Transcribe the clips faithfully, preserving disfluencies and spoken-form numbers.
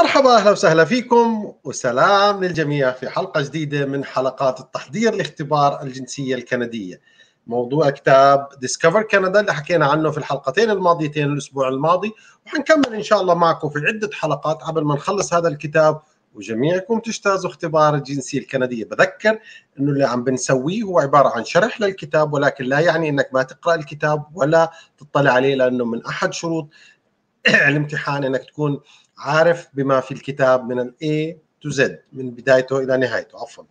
مرحبا، أهلا وسهلا فيكم وسلام للجميع في حلقة جديدة من حلقات التحضير لاختبار الجنسية الكندية. موضوع كتاب Discover Canada اللي حكينا عنه في الحلقتين الماضيتين الأسبوع الماضي، وحنكمل إن شاء الله معكم في عدة حلقات قبل ما نخلص هذا الكتاب وجميعكم تجتازوا اختبار الجنسية الكندية. بذكر إنه اللي عم بنسويه هو عبارة عن شرح للكتاب، ولكن لا يعني إنك ما تقرأ الكتاب ولا تطلع عليه، لأنه من أحد شروط الامتحان إنك تكون عارف بما في الكتاب من ال A to Z من بدايته إلى نهايته. عفوا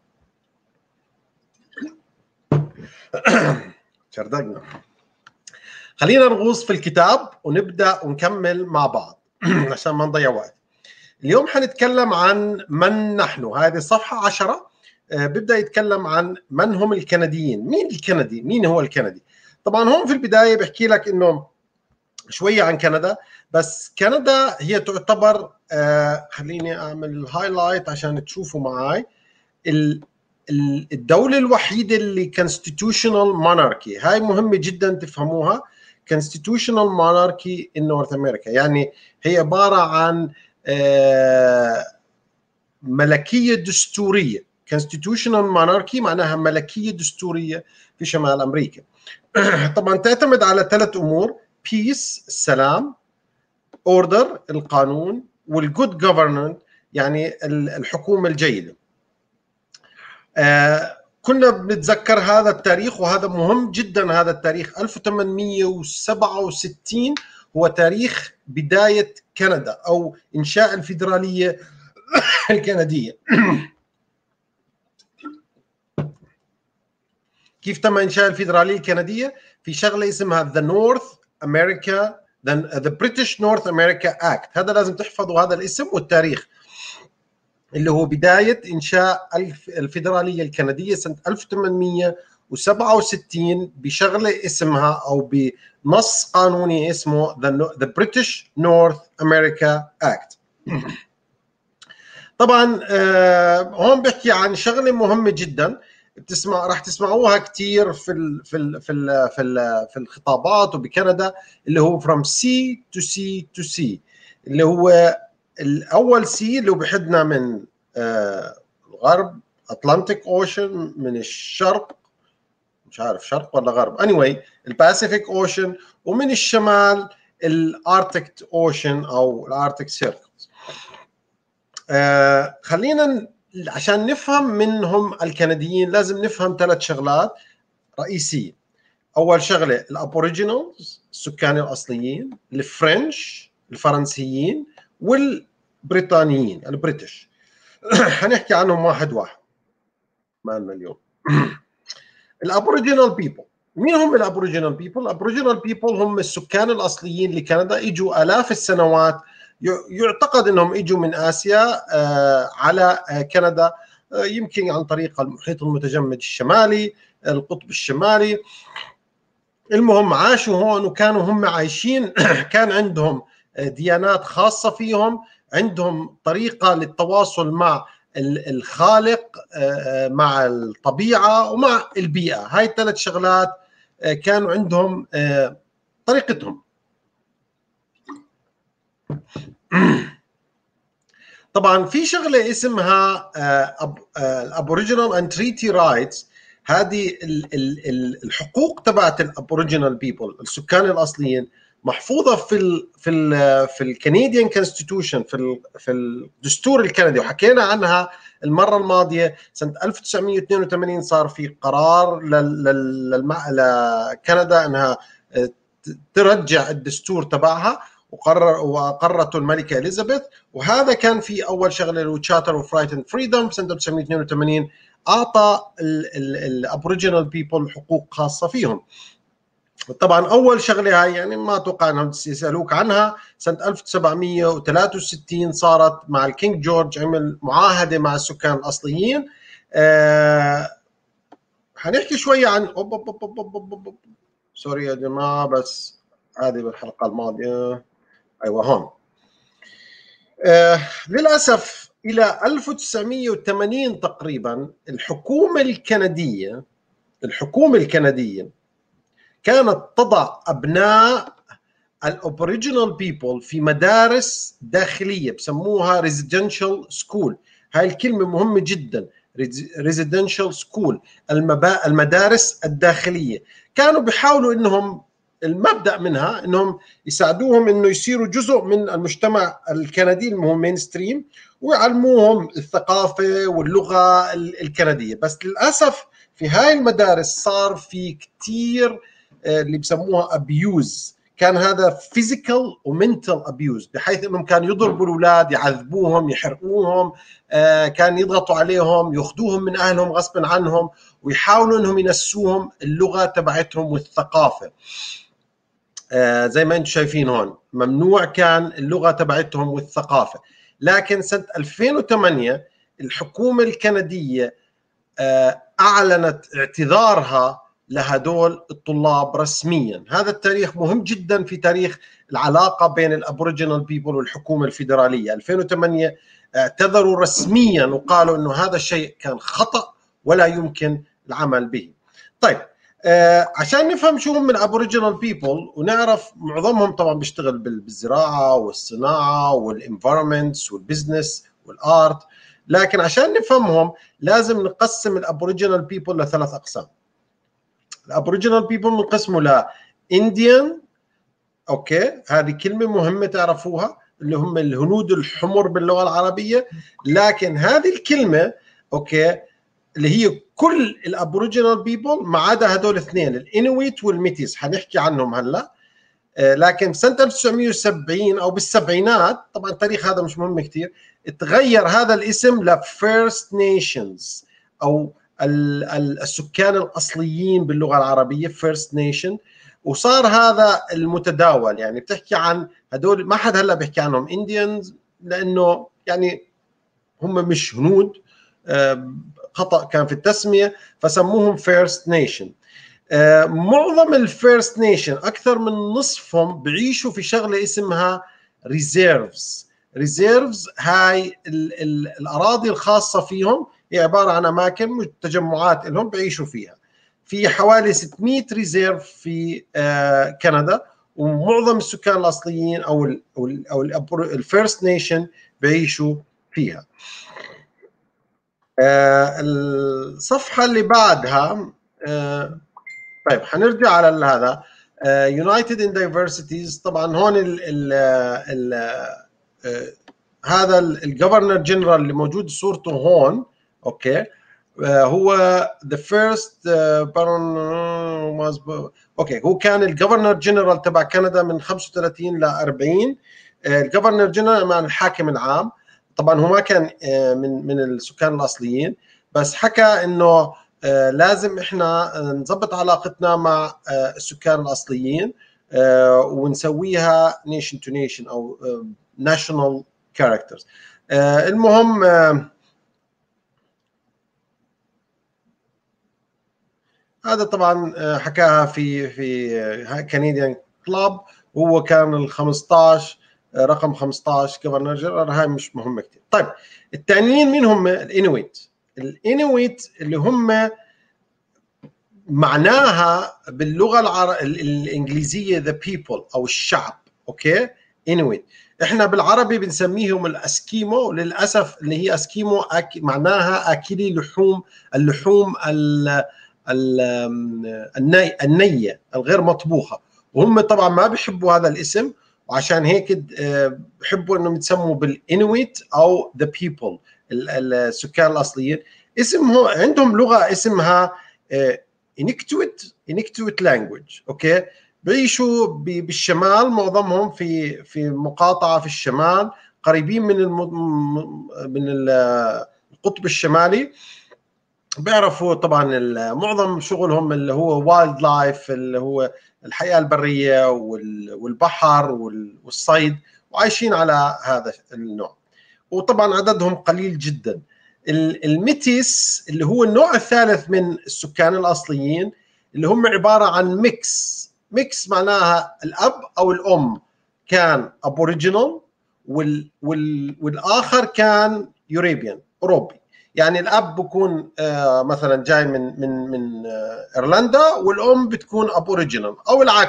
شردقنا. خلينا نغوص في الكتاب ونبدأ ونكمل مع بعض عشان ما نضيع وقت. اليوم حنتكلم عن من نحن. هذه صفحة عشرة بيبدأ يتكلم عن من هم الكنديين. مين الكندي؟ مين هو الكندي؟ طبعا هون في البداية بحكي لك إنه شوية عن كندا، بس كندا هي تعتبر آه خليني أعمل الهايلايت عشان تشوفوا معاي. الدولة الوحيدة اللي constitutional monarchy، هاي مهمة جدا تفهموها. constitutional monarchy in North America يعني هي عبارة عن آه ملكية دستورية. constitutional monarchy معناها ملكية دستورية في شمال أمريكا. طبعا تعتمد على ثلاث أمور: peace السلام، order القانون، والجود governance يعني الحكومة الجيدة. آه كنا بنتذكر هذا التاريخ، وهذا مهم جدا. هذا التاريخ ألف وثمانمئة وسبعة وستين هو تاريخ بداية كندا أو إنشاء الفيدرالية الكندية. كيف تم إنشاء الفيدرالية الكندية؟ في شغلة اسمها The North America The British North America Act. هذا لازم تحفظوا هذا الاسم والتاريخ، اللي هو بداية إنشاء الفيدرالية الكندية سنة ألف وثمانمئة وسبعة وستين بشغلة اسمها أو بنص قانوني اسمه The British North America Act. طبعا آه هون بحكي عن شغلة مهمة جدا بتسمع راح تسمعوها كثير في ال في ال في ال في ال في الخطابات وبكندا، اللي هو from sea to sea to sea، اللي هو الأول سي اللي هو بحدنا من آه الغرب أطلنطيك أوشن، من الشرق مش عارف شرق ولا غرب anyway الباسيفيك أوشن، ومن الشمال الأركتيك أوشن أو الأركتيك سيركل. آه خلينا عشان نفهم منهم الكنديين لازم نفهم ثلاث شغلات رئيسية. أول شغلة الأبوريجينالز السكان الأصليين، الفرنش الفرنسيين، والبريطانيين البريتش. هنحكي عنهم واحد واحد معنا اليوم. الأبوريجينال بيبل. مين هم الأبوريجينال بيبل؟ الأبوريجينال بيبل هم السكان الأصليين لكندا، إجوا آلاف السنوات. يعتقد أنهم إجوا من آسيا على كندا، يمكن عن طريق المحيط المتجمد الشمالي، القطب الشمالي. المهم عاشوا هون وكانوا هم عايشين. كان عندهم ديانات خاصة فيهم، عندهم طريقة للتواصل مع الخالق، مع الطبيعة ومع البيئة. هاي الثلاث شغلات كانوا عندهم طريقتهم. طبعا في شغلة اسمها الابوريجينال اند تريتي رايتس. هذه الحقوق تبعت الابوريجينال بيبل السكان الاصليين محفوظه في ال في ال في الكنديان كونستيتيوشن، في ال في الدستور الكندي، وحكينا عنها المره الماضيه. سنه ألف وتسعمئة واثنين وثمانين صار في قرار لكندا انها ترجع الدستور تبعها، وقرر وقررته الملكه اليزابيث. وهذا كان في اول شغله اللي هو تشارتر اوف رايت اند فريدم سنه ألف وتسعمئة واثنين وثمانين، اعطى الابوريجينال بيبل حقوق خاصه فيهم. طبعا اول شغله هاي يعني ما اتوقع انهم يسالوك عنها. سنه ألف وسبعمئة وثلاثة وستين صارت مع الكينج جورج، عمل معاهده مع السكان الاصليين. آه حنحكي شويه عن أوب أوب أوب أوب أوب أوب. سوري يا جماعه، بس هذه بالحلقه الماضيه. ايوه هون. آه للاسف الى ألف وتسعمئة وثمانين تقريبا الحكومه الكنديه الحكومه الكنديه كانت تضع أبناء الابوريجينال بيبل في مدارس داخليه بسموها ريزيدنشال سكول. هاي الكلمه مهمه جدا، ريزيدنشال سكول، المدارس الداخليه. كانوا بيحاولوا انهم المبدا منها انهم يساعدوهم انه يصيروا جزء من المجتمع الكندي اللي هو مين ستريم، ويعلموهم الثقافه واللغه الكنديه. بس للاسف في هاي المدارس صار في كثير اللي بسموها ابيوز. كان هذا فيزيكال ومنتال ابيوز، بحيث انهم كانوا يضربوا الاولاد، يعذبوهم، يحرقوهم، آه كان يضغطوا عليهم، ياخذوهم من اهلهم غصبا عنهم، ويحاولوا انهم ينسوهم اللغه تبعتهم والثقافه. آه زي ما انتم شايفين هون ممنوع كان اللغه تبعتهم والثقافه. لكن سنه ألفين وثمانية الحكومه الكنديه آه اعلنت اعتذارها لهدول الطلاب رسميا. هذا التاريخ مهم جدا في تاريخ العلاقة بين الابوريجينال بيبل والحكومة الفيدرالية. ألفين وثمانية اعتذروا رسميا وقالوا انه هذا الشيء كان خطأ ولا يمكن العمل به. طيب آه عشان نفهم شو هم الابوريجينال بيبل ونعرف معظمهم طبعا بيشتغل بالزراعة والصناعة والانفايرمنتس والبزنس والارت، لكن عشان نفهمهم لازم نقسم الابوريجينال بيبل لثلاث اقسام. الابوريجينال بيبل بنقسمه ل انديان، اوكي هذه كلمه مهمه تعرفوها، اللي هم الهنود الحمر باللغه العربيه. لكن هذه الكلمه اوكي اللي هي كل الابوريجينال بيبل ما عدا هدول الاثنين، الانويت والميتيس، حنحكي عنهم هلا. آه لكن سنه ألف وتسعمئة وسبعين او بالسبعينات، طبعا التاريخ هذا مش مهم كثير، تغير هذا الاسم لفيرست نيشنز او السكان الاصليين باللغه العربيه، فيرست نيشن. وصار هذا المتداول، يعني بتحكي عن هدول، ما حد هلا بيحكي عنهم انديانز لانه يعني هم مش هنود، خطا كان في التسميه، فسموهم فيرست نيشن. معظم الفيرست نيشن اكثر من نصفهم بيعيشوا في شغله اسمها ريزيرفز. ريزيرفز هاي ال ال الاراضي الخاصه فيهم، هي عباره عن اماكن تجمعات لهم بيعيشوا فيها. في حوالي ستمئة ريزيرف في آه كندا، ومعظم السكان الاصليين او ال او الفيرست نيشن بيعيشوا فيها. آه الصفحه اللي بعدها آه طيب حنرجع على هذا يونايتد ان دايفرسيتيز. طبعا هون ال ال ال هذا الجفرنر جنرال اللي موجود صورته هون، اوكي هو ذا فيرست بارون اوكي هو كان الجفرنر جنرال تبع كندا من خمسة وثلاثين ل أربعين. الجفرنر جنرال مع الحاكم العام. طبعا هو ما كان من من السكان الاصليين، بس حكى انه آه لازم احنا نظبط علاقتنا مع آه السكان الاصليين آه ونسويها نيشن تو نيشن او ناشونال كاركترز. المهم هذا طبعا حكاها في في كنديان كلاب، وهو كان ال خمسطعش رقم خمسطعش جفرنر جنرال. هاي مش مهمه كثير. طيب الثانيين مين هم؟ الانويت. الانويت اللي هم معناها باللغه العر... الانجليزيه ذا بيبل او الشعب، اوكي انويت. احنا بالعربي بنسميهم الاسكيمو، للاسف اللي هي اسكيمو أك... معناها اكلي لحوم اللحوم ال... ال... الني... النيه الغير مطبوخه، وهم طبعا ما بيحبوا هذا الاسم، وعشان هيك بحبوا انهم يتسموا بالانويت او ذا بيبل، السكان الاصليين. اسمه عندهم لغه اسمها انكتويت انكتويت لانجويج، اوكي بيعيشوا بالشمال، معظمهم في في مقاطعه في الشمال قريبين من الم... من القطب الشمالي. بيعرفوا طبعا معظم شغلهم اللي هو وايلد لايف، اللي هو الحياه البريه والبحر والصيد، وعايشين على هذا النوع. وطبعا عددهم قليل جدا. الميتيس اللي هو النوع الثالث من السكان الاصليين، اللي هم عباره عن ميكس. ميكس معناها الاب او الام كان ابوريجينال وال وال والاخر كان يوروبيان اوروبي. يعني الاب بكون آه مثلا جاي من من من آه ايرلندا، والام بتكون ابوريجينال، او العكس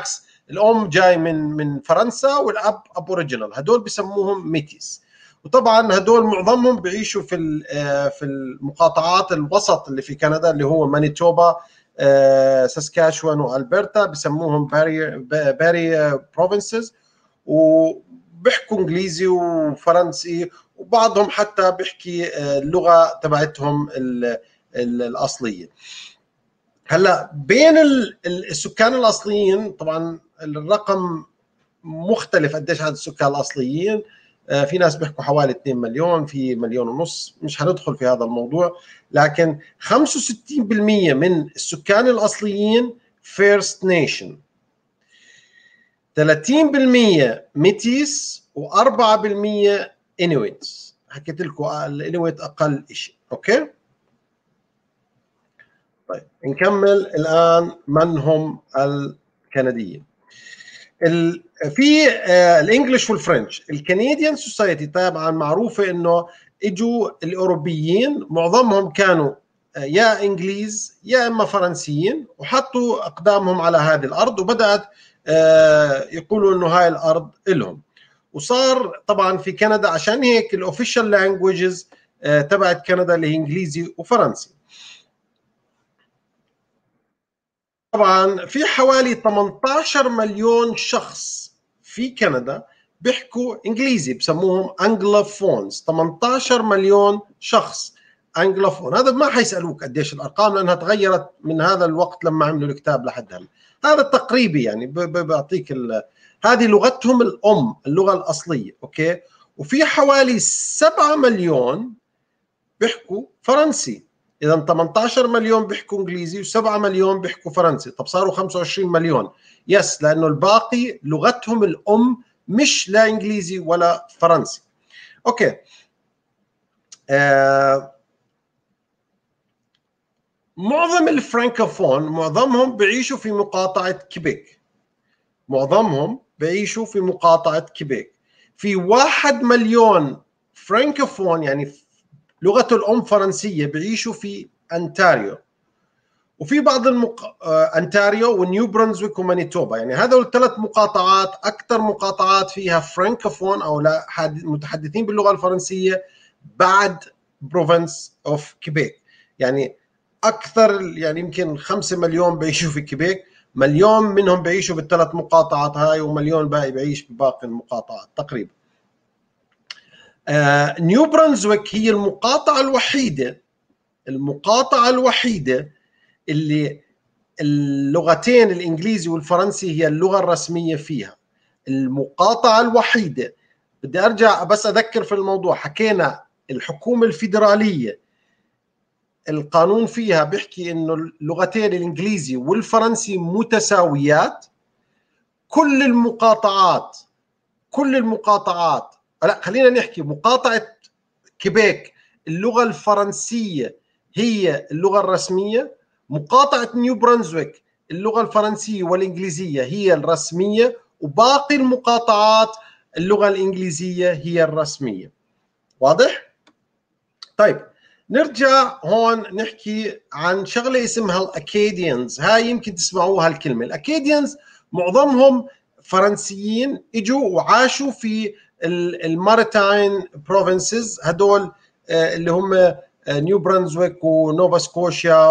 الام جاي من من فرنسا والاب ابوريجينال، هدول بسموهم ميتيس. وطبعا هدول معظمهم بيعيشوا في في المقاطعات الوسط اللي في كندا، اللي هو مانيتوبا، ساسكاتشوان والبرتا، بسموهم باري باري بروفنسز، وبيحكوا انجليزي وفرنسي، وبعضهم حتى بيحكي اللغه تبعتهم الاصليه. هلا بين السكان الاصليين طبعا الرقم مختلف، قديش عدد السكان الاصليين، في ناس بيحكوا حوالي اثنين مليون، في مليون ونص، مش هندخل في هذا الموضوع. لكن خمسة وستين بالمئة من السكان الاصليين فيرست نيشن، ثلاثين بالمئة ميتيس، و4 بالمئة انويتس. حكيت لكم الانويت اقل شيء. اوكي طيب نكمل الان. من هم الكنديين؟ في الانجليش والفرنش. الكنديان سوسايتي طبعا معروفه انه اجوا الاوروبيين، معظمهم كانوا يا انجليز يا اما فرنسيين، وحطوا اقدامهم على هذه الارض، وبدات يقولوا انه هاي الارض لهم. وصار طبعا في كندا عشان هيك الاوفيشال لانجويجز تبعت كندا اللي هي انجليزي وفرنسي. طبعا في حوالي ثمانية عشر مليون شخص في كندا بيحكوا انجليزي، بسموهم انجلوفونز. ثمانية عشر مليون شخص انجلوفون. هذا ما حيسالوك قديش الارقام لانها تغيرت من هذا الوقت لما عملوا الكتاب لحد هلا. هذا التقريبي يعني بعطيك هذه لغتهم الام، اللغه الاصليه. اوكي وفي حوالي سبعة مليون بيحكوا فرنسي. اذا ثمانية عشر مليون بيحكوا انجليزي و7 مليون بيحكوا فرنسي. طب صاروا خمسة وعشرين مليون. يس، لانه الباقي لغتهم الام مش لا انجليزي ولا فرنسي. اوكي آه معظم الفرانكوفون معظمهم بيعيشوا في مقاطعه كيبيك. معظمهم بيعيشوا في مقاطعه كيبيك. في واحد مليون فرانكوفون يعني لغته الام فرنسيه بيعيشوا في انتاريو. وفي بعض المق... انتاريو ونيو برونزويك ومانيتوبا، يعني هذول الثلاث مقاطعات اكثر مقاطعات فيها فرانكوفون او لا متحدثين باللغه الفرنسيه بعد بروفنس اوف كيبيك. يعني اكثر، يعني يمكن خمسة مليون بيعيشوا في كيبيك، مليون منهم بيعيشوا بالثلاث مقاطعات هاي، ومليون باقي بيعيش بباقي المقاطعات تقريبا. آه، نيو برونزويك هي المقاطعه الوحيده المقاطعه الوحيده اللي اللغتين الانجليزي والفرنسي هي اللغه الرسميه فيها. المقاطعه الوحيده. بدي ارجع بس اذكر في الموضوع، حكينا الحكومه الفيدراليه القانون فيها بيحكي انه اللغتين الانجليزي والفرنسي متساويات. كل المقاطعات كل المقاطعات لا خلينا نحكي مقاطعه كيبيك اللغه الفرنسيه هي اللغه الرسميه. مقاطعه نيو برونزويك اللغه الفرنسيه والانجليزيه هي الرسميه، وباقي المقاطعات اللغه الانجليزيه هي الرسميه. واضح؟ طيب نرجع هون نحكي عن شغله اسمها الاكاديانز. هاي يمكن تسمعوها الكلمه. الاكاديانز معظمهم فرنسيين، اجوا وعاشوا في الماريتاين بروفنسز، هدول اللي هم نيو برونزويك ونوفا سكوشيا،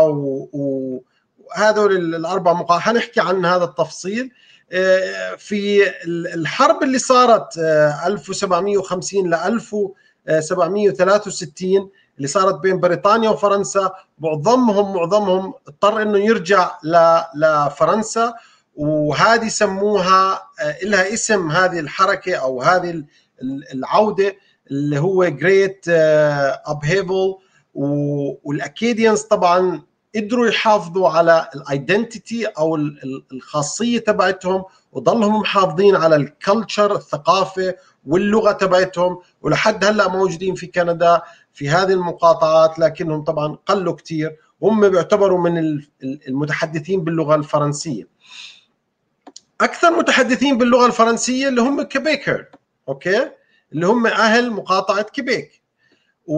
وهذول الاربع مقاطعات حنحكي عن هذا التفصيل. في الحرب اللي صارت ألف وسبعمئة وخمسين ل ألف وسبعمئة وثلاثة وستين اللي صارت بين بريطانيا وفرنسا، معظمهم معظمهم اضطر انه يرجع لفرنسا، وهذه سموها لها اسم هذه الحركه او هذه العوده اللي هو جريت ابهيفل. والاكاديانز طبعا قدروا يحافظوا على الايدنتيتي او الخاصيه تبعتهم، وضلهم محافظين على الكلتشر الثقافه واللغه تبعتهم، ولحد هلا موجودين في كندا في هذه المقاطعات، لكنهم طبعا قلوا كثير، وهم بيعتبروا من المتحدثين باللغه الفرنسيه. اكثر متحدثين باللغه الفرنسيه اللي هم كيبيكر، اوكي، اللي هم اهل مقاطعه كيبيك، و...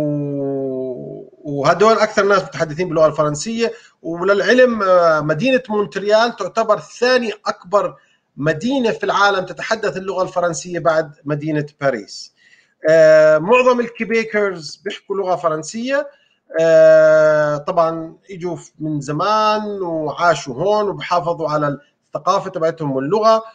وهدول اكثر ناس متحدثين باللغه الفرنسيه. وللعلم مدينه مونتريال تعتبر ثاني اكبر مدينة في العالم تتحدث اللغة الفرنسية بعد مدينة باريس. آه، معظم الكيبيكرز بيحكوا لغة فرنسية. آه، طبعا اجوا من زمان وعاشوا هون وبحافظوا على الثقافة تبعتهم واللغة.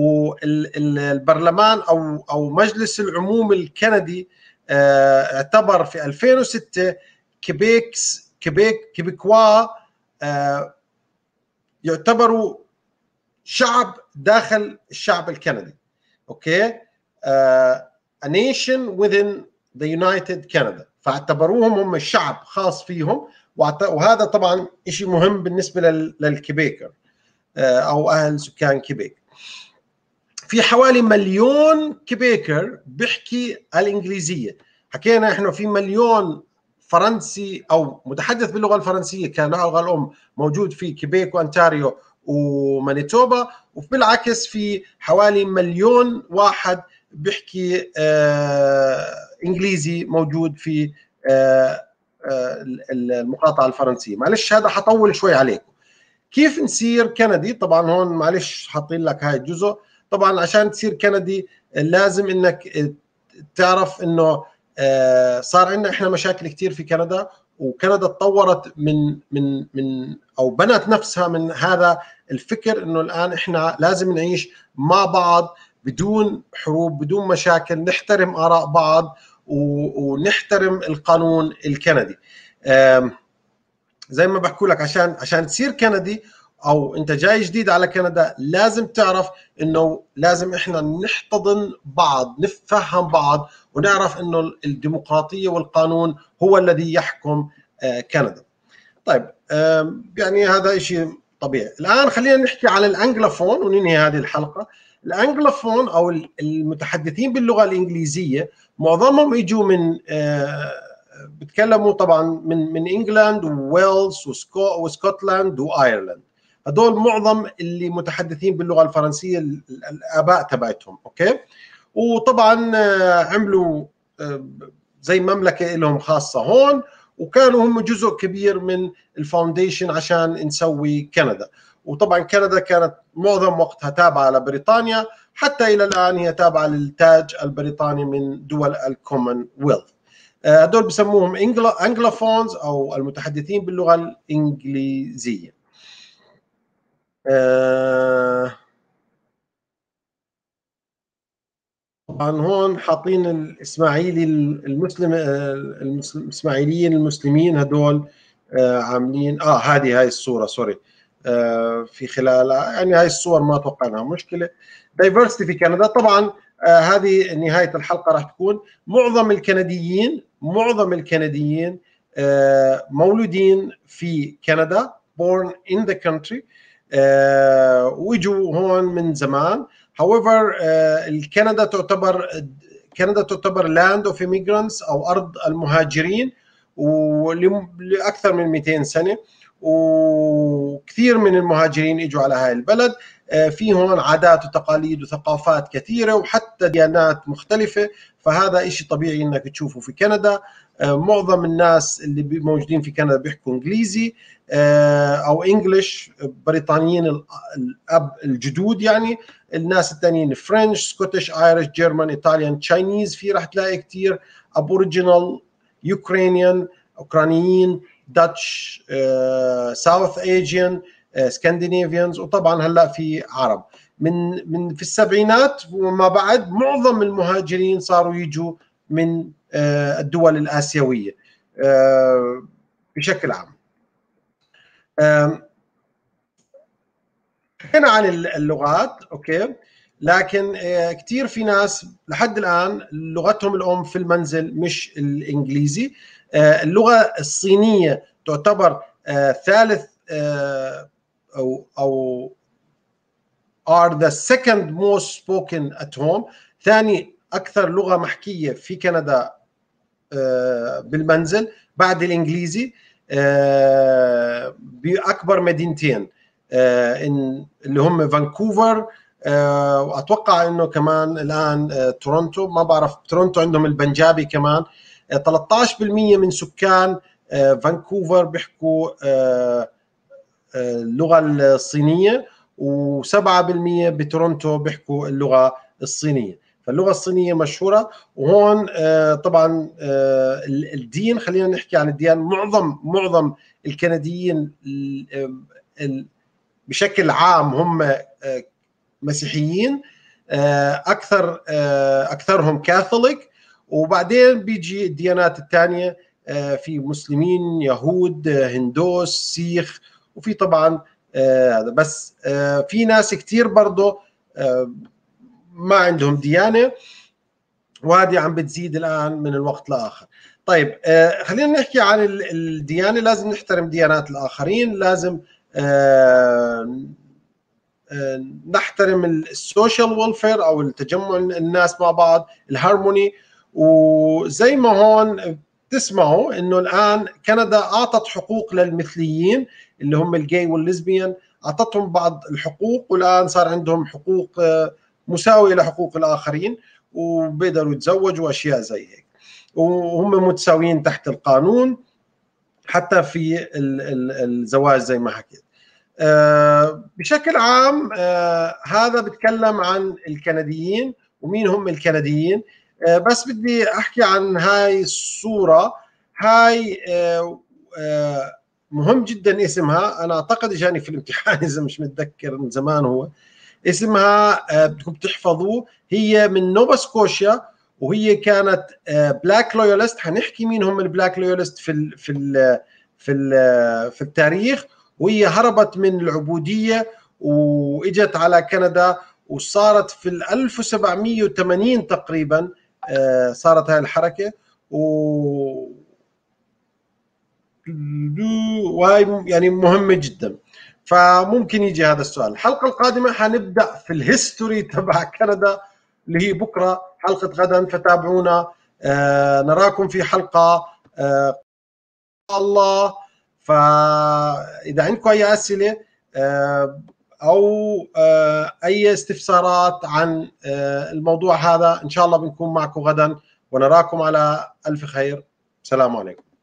والبرلمان او او مجلس العموم الكندي آه، اعتبر في ألفين وستة كيبيكس كيبيك كيبيكوا آه، يعتبروا شعب داخل الشعب الكندي. اوكي. آه، a nation within the United Canada، فاعتبروهم هم الشعب خاص فيهم. وهذا طبعا شيء مهم بالنسبة للكيبيكر أو أهل سكان كيبيك. في حوالي مليون كيبيكر بيحكي الإنجليزية. حكينا إحنا في مليون فرنسي أو متحدث باللغة الفرنسية كلغة الأم موجود في كيبيك وأنتاريو ومانيتوبا، وبالعكس في حوالي مليون واحد بيحكي آه إنجليزي موجود في آه آه المقاطعة الفرنسية. معلش هذا حطول شوي عليكم. كيف نصير كندي؟ طبعا هون معلش حاطين لك هاي الجزء. طبعا عشان تصير كندي لازم انك تعرف انه صار عندنا احنا مشاكل كثير في كندا، وكندا تطورت من من من او بنت نفسها من هذا الفكر انه الان احنا لازم نعيش مع بعض بدون حروب بدون مشاكل، نحترم اراء بعض ونحترم القانون الكندي. زي ما بحكوا لك عشان عشان تصير كندي او انت جاي جديد على كندا لازم تعرف انه لازم احنا نحتضن بعض، نفهم بعض، ونعرف انه الديمقراطيه والقانون هو الذي يحكم كندا. طيب يعني هذا شيء طبيعي. الان خلينا نحكي على الانجلوفون وننهي هذه الحلقه. الانجلوفون او المتحدثين باللغه الانجليزيه معظمهم اجوا من بتكلموا طبعا من من انجلاند وويلز وسكو واسكتلند وايرلند. هذول معظم اللي متحدثين باللغه الفرنسيه الاباء تبعتهم. اوكي. وطبعا عملوا زي مملكه لهم خاصه هون، وكانوا هم جزء كبير من الفاونديشن عشان نسوي كندا. وطبعا كندا كانت معظم وقتها تابعه لبريطانيا، حتى الى الان هي تابعه للتاج البريطاني من دول الكومن ويلث. هدول بسموهم انجلوفونز او المتحدثين باللغه الانجليزيه. طبعا هون حاطين الاسماعيلي المسلم الاسماعيليين المسلمين هدول عاملين اه هذه هاي الصوره سوري آه في خلالها يعني هاي الصور ما اتوقع انها مشكله. دايفرستي في كندا طبعا آه هذه نهايه الحلقه راح تكون. معظم الكنديين معظم الكنديين آه مولودين في كندا born in the country آه وجوا هون من زمان. however آه كندا تعتبر كندا تعتبر land of immigrants او ارض المهاجرين ولأكثر من مئتين سنة، وكثير من المهاجرين اجوا على هاي البلد. في هون عادات وتقاليد وثقافات كثيرة وحتى ديانات مختلفة، فهذا إشي طبيعي انك تشوفه في كندا. معظم الناس اللي موجودين في كندا بيحكوا انجليزي او انجليش، بريطانيين الاب الجدود يعني. الناس الثانيين فرنش سكوتش ايرش جيرمان ايطاليان تشاينيز، في راح تلاقي كثير ابوريجينال يوكرانيان اوكرانيين داتش ساوث ايجيان سكندنافيانز، وطبعا هلا في عرب. من من في السبعينات وما بعد معظم المهاجرين صاروا يجوا من uh, الدول الآسيوية uh, بشكل عام. حكينا عن اللغات اوكي، لكن كثير في ناس لحد الان لغتهم الام في المنزل مش الانجليزي. اللغه الصينيه تعتبر ثالث او او are the second most spoken at home، ثاني اكثر لغه محكيه في كندا بالمنزل بعد الانجليزي باكبر مدينتين اللي هم فانكوفر واتوقع انه كمان الان تورونتو. ما بعرف تورونتو عندهم البنجابي كمان. ثلاثة عشر بالمئة من سكان فانكوفر بيحكوا اللغه الصينيه، وسبعة بالمئة بتورونتو بيحكوا اللغة الصينية. فاللغة الصينية مشهورة. وهون طبعا الدين، خلينا نحكي عن الديانة. معظم معظم الكنديين بشكل عام هم مسيحيين، اكثر اكثرهم كاثوليك، وبعدين بيجي الديانات الثانيه، في مسلمين، يهود، هندوس، سيخ، وفي طبعا هذا. بس في ناس كثير برضه ما عندهم ديانه، وهذه عم بتزيد الان من الوقت لاخر. طيب خلينا نحكي عن الديانه. لازم نحترم ديانات الاخرين، لازم نحترم السوشيال ويلفير او التجمع الناس مع بعض، الهارموني. وزي ما هون تسمعوا انه الان كندا اعطت حقوق للمثليين اللي هم الجاي والليزبيان، اعطتهم بعض الحقوق، والان صار عندهم حقوق مساويه لحقوق الاخرين، وبيقدروا يتزوجوا واشياء زي هيك، وهم متساويين تحت القانون حتى في الزواج زي ما حكيت. آه بشكل عام آه هذا بتكلم عن الكنديين ومين هم الكنديين. آه بس بدي احكي عن هاي الصورة. هاي آه آه مهم جدا اسمها، انا اعتقد اجاني في الامتحان اذا مش متذكر، من زمان هو اسمها، آه بدكم تحفظوه. هي من نوفا سكوشيا، وهي كانت آه بلاك لويالست. حنحكي مين هم البلاك لويالست في ال في ال في ال في التاريخ. وهي هربت من العبودية واجت على كندا، وصارت في ألف وسبعمئة وثمانين تقريبا صارت هاي الحركة. و وهي يعني مهمة جدا. فممكن يجي هذا السؤال. الحلقة القادمة حنبدأ في الهيستوري تبع كندا اللي هي بكرة حلقة غدا، فتابعونا. آه نراكم في حلقة آه الله. فإذا عندكم أي أسئلة أو أي استفسارات عن الموضوع هذا، إن شاء الله بنكون معكم غدا، ونراكم على ألف خير. السلام عليكم.